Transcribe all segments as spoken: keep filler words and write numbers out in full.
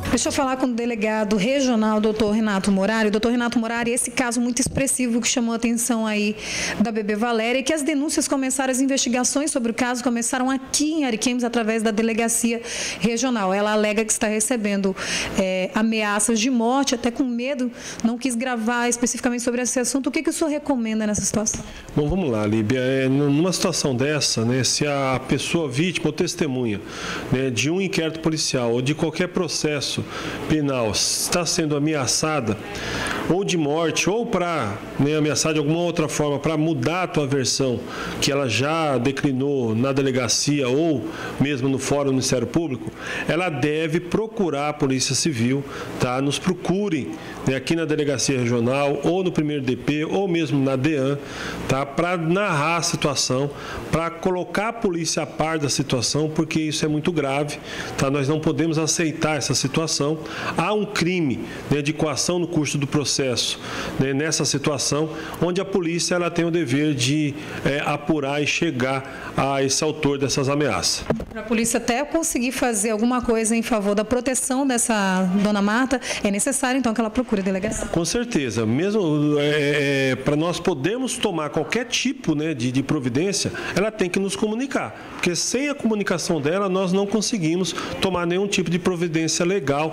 Deixa eu falar com o delegado regional, doutor Renato Morari. Doutor Renato Morari, esse caso muito expressivo que chamou a atenção aí da bebê Valéria, que as denúncias começaram, as investigações sobre o caso começaram aqui em Ariquemes através da delegacia regional. Ela alega que está recebendo é, ameaças de morte, até com medo, não quis gravar especificamente sobre esse assunto. O que, que o senhor recomenda nessa situação? Bom, vamos lá, Líbia. É, numa situação dessa, né, se a pessoa vítima ou testemunha, né, de um inquérito policial ou de qualquer processo penal está sendo ameaçada ou de morte ou para, né, ameaçar de alguma outra forma para mudar a tua versão que ela já declinou na delegacia ou mesmo no Fórum do Ministério Público, ela deve procurar a Polícia Civil, tá? Nos procurem, né, aqui na Delegacia Regional ou no primeiro D P ou mesmo na DEAN, tá? Para narrar a situação, para colocar a polícia a par da situação, porque isso é muito grave, tá? Nós não podemos aceitar essa situação. Há um crime, né, de coação no curso do processo, né, nessa situação, onde a polícia ela tem o dever de é, apurar e chegar a esse autor dessas ameaças. Para a polícia até conseguir fazer alguma coisa em favor da proteção dessa dona Marta, é necessário então que ela procure a delegacia? Com certeza. Mesmo é, é, para nós podermos tomar qualquer tipo, né, de, de providência, ela tem que nos comunicar, porque sem a comunicação dela nós não conseguimos tomar nenhum tipo de providência legal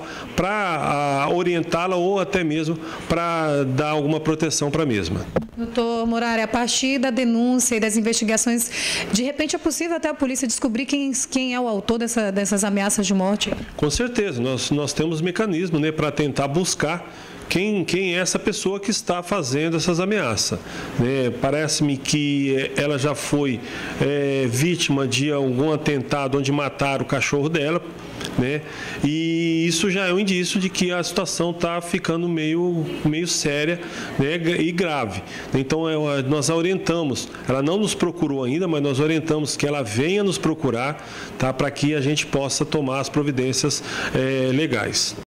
para orientá-la ou até mesmo para dar alguma proteção para a mesma. Doutor Morari, a partir da denúncia e das investigações, de repente é possível até a polícia descobrir quem, quem é o autor dessa, dessas ameaças de morte? Com certeza, nós, nós temos mecanismo, né, para tentar buscar Quem, quem é essa pessoa que está fazendo essas ameaças. Né? Parece-me que ela já foi é, vítima de algum atentado onde mataram o cachorro dela, né? E isso já é um indício de que a situação está ficando meio, meio séria, né, e grave. Então, é, nós a orientamos, ela não nos procurou ainda, mas nós orientamos que ela venha nos procurar, tá, para que a gente possa tomar as providências é, legais.